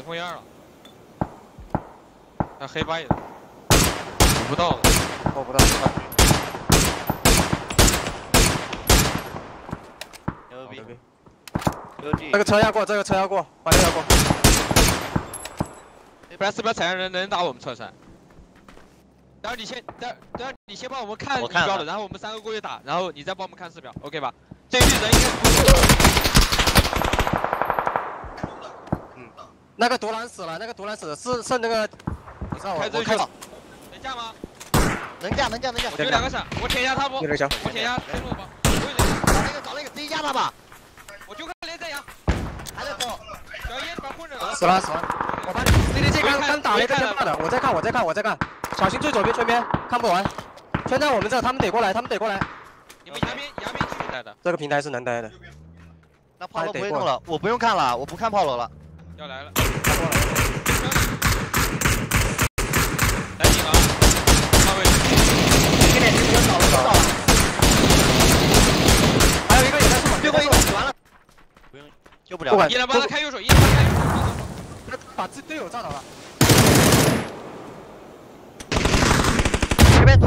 对风眼了，还黑八一的，捕不到了， 摸不到。 牛逼！ 这个车要过，这个车要过，把这个要过。 不然是不是才能打我们车噻？然后你先，你先帮我们看仪表的，然后我们3个过去打，然后你再帮我们看视表 ，OK 吧？这一队人应该不多。 那个独蓝死了，那个独蓝死了，是剩那个，不知道我看了。 能架吗？ 能架。 我就2个闪，我舔一下他不？我舔一下天路吧。 找那个直接架他吧。 我就看连战阳， 还在走。 小野把混着了。 死了。我把 CDG 刚打了一个天霸的，我在看，小心最左边圈边，看不完。圈在我们这，他们得过来。 你们崖边继续待的。 这个平台是能待的。 那炮楼不会动了，我不用看了，我不看炮楼了。 要来了。来几个？上位。 给点机会，找了。 还有一个也在树最后一个死完了。不用，救不了。 一人帮他开右手， 把队友炸倒了。 这边推。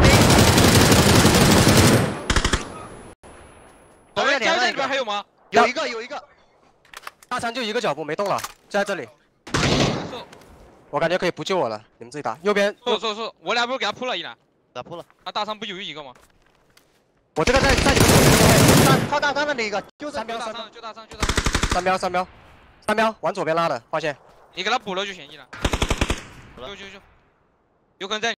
左边家里边还有吗？ 有一个。 大枪就一个脚步没动了，就在这里。我感觉可以不救我了，你们自己打。右边。 是，我俩不是给他扑了一篮。 打扑了。 他大伤不有一个吗？ 我这个在你们左边。 靠大伤的那个，就 3标。3 标，往左边拉的，发现。 你给他补了就行，一篮。就，有可能在。